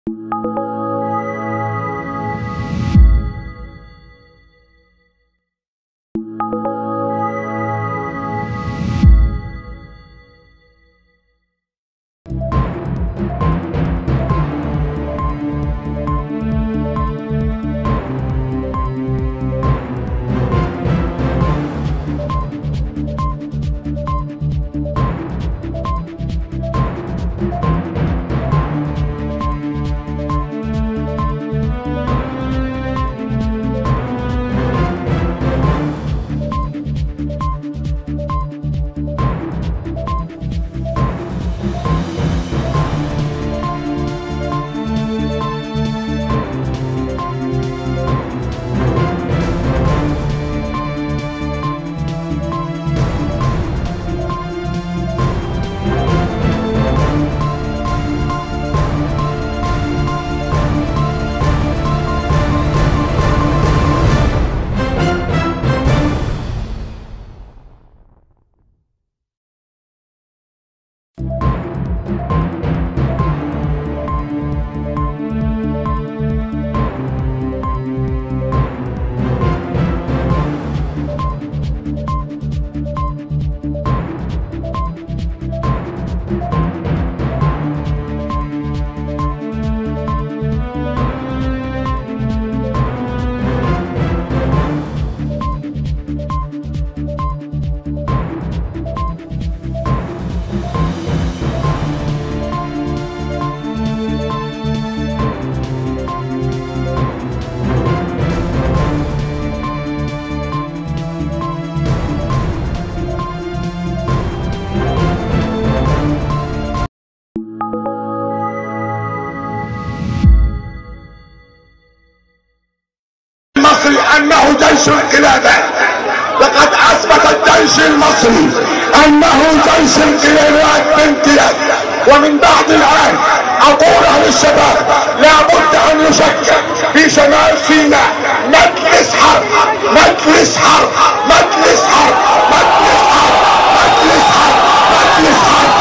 أنه جيش الانقلابات. لقد أثبت الجيش المصري أنه جيش الانقلابات بامتياز. ومن بعد الآن أقولها للشباب: لابد أن يشكل في شمال سيناء مجلس حرب، مجلس حرب، مجلس حرب، مجلس حرب، مجلس حرب، مجلس حرب.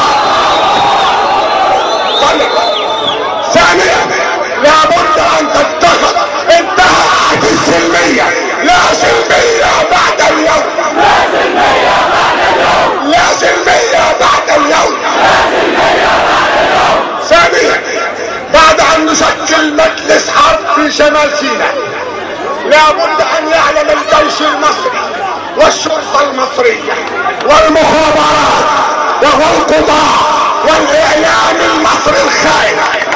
ثانيا لابد أن تتخذ انتهاءات السلمية. لا سلمية بعد اليوم، لا سلمية بعد اليوم، لا سلمية بعد اليوم، لا سلمية بعد اليوم. ثانيا بعد أن نشكل مجلس حرب في شمال سيناء لابد أن يعلم الجيش المصري والشرطة المصرية والمخابرات والقضاء والإعلام المصري الخائن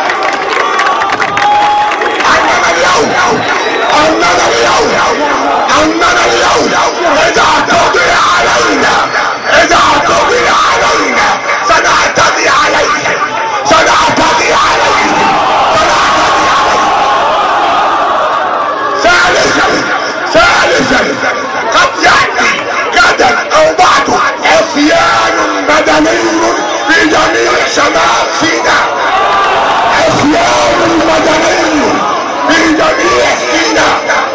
أننا اليوم إذا قضي علينا سنعتدي عليهم، سنعتدي عليهم، سنعتدي عليهم. ثالثا قد يأتي غدا أو بعده عصيان مدني في جميع شمال سيناء، عصيان مدني في جميع سيناء.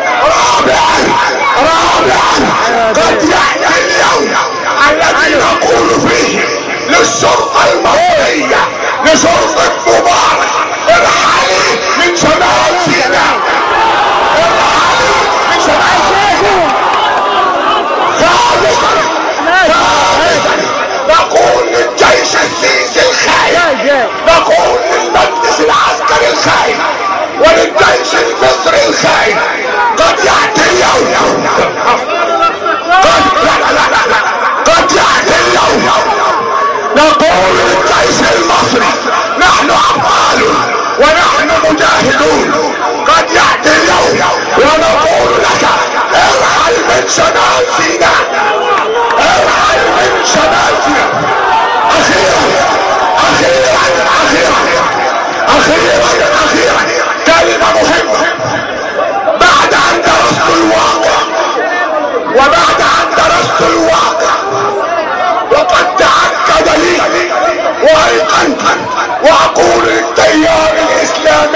رابعا قد يأتي اليوم الذي نقول فيه للشرطة المصرية، لشرطة مبارك: ارحلي من شمال سيناء، ارحلي من شمال سيناء. ثالثا نقول للجيش السيسي الخاين، نقول للمجلس العسكري الخاين وللجيش المصري الخاين: قد يأتي اليوم، قد يأتي اليوم نقول للجيش المصري: نحن أبطال ونحن مجاهدون. قد يأتي اليوم ونقول لك: ارحل من شمال سيناء، ارحل من شمال سيناء. أخيرا كلمة مهمة. بعد أن درست الواقع وقد تأكد لي وأيقنت، وأقول للتيار الإسلامي